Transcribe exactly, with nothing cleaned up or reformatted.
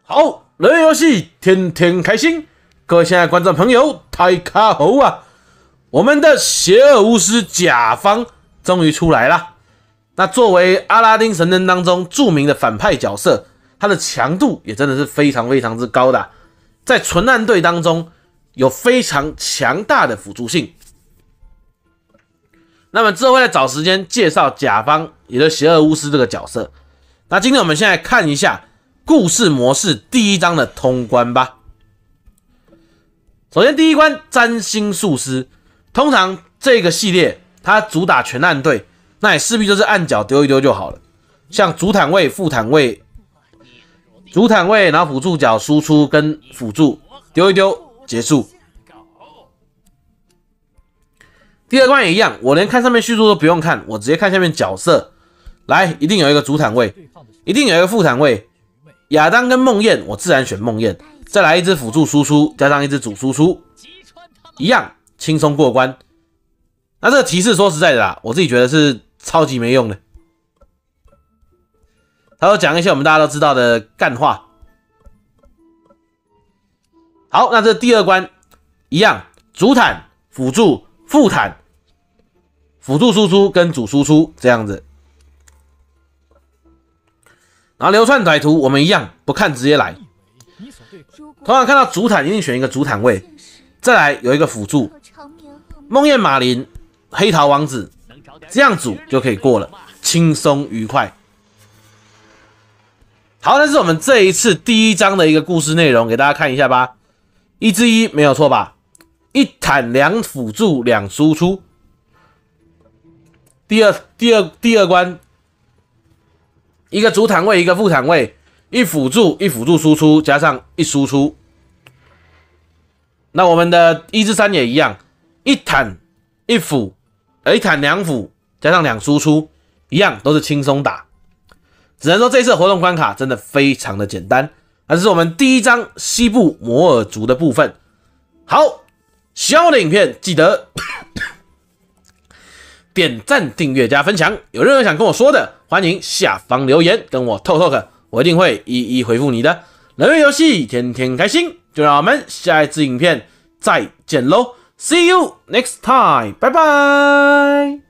好，人人游戏天天开心，各位亲爱的观众朋友，太卡猴啊！我们的邪恶巫师甲方终于出来了。那作为阿拉丁神灯当中著名的反派角色，他的强度也真的是非常非常之高的啊，在纯暗队当中有非常强大的辅助性。那么之后会再找时间介绍甲方，也就是邪恶巫师这个角色。那今天我们先来看一下故事模式第一章的通关吧。首先第一关占星术师，通常这个系列它主打全暗队，那也势必就是按脚丢一丢就好了。像主坦位、副坦位、主坦位，然后辅助角输出跟辅助丢一丢结束。第二关也一样，我连看上面叙述都不用看，我直接看下面角色。来，一定有一个主坦位，一定有一个副坦位。亚当跟梦魇，我自然选梦魇。再来一支辅助输出，加上一支主输出，一样轻松过关。那这个提示说实在的啦，我自己觉得是超级没用的。他都讲一些我们大家都知道的干话。好，那这第二关一样，主坦、辅助、副坦、辅助输出跟主输出这样子。然后流窜歹徒，我们一样不看直接来。通常看到主坦一定选一个主坦位，再来有一个辅助，梦魇马林、黑桃王子，这样组就可以过了，轻松愉快。好，那是我们这一次第一章的一个故事内容，给大家看一下吧。一之一没有错吧？一坦两辅助两输出。第二第二第二关。一个主坦位，一个副坦位，一辅助，一辅助输出，加上一输出。那我们的一至三也一样，一坦一辅，一坦两辅，加上两输出，一样都是轻松打。只能说这次活动关卡真的非常的简单。那这是我们第一章西部摩尔族的部分。好，喜欢我的影片记得点赞、订阅、加分享。有任何想跟我说的，欢迎下方留言跟我透透，我一定会一一回复你的。人类游戏天天开心，就让我们下一支影片再见喽 ！See you next time， 拜拜。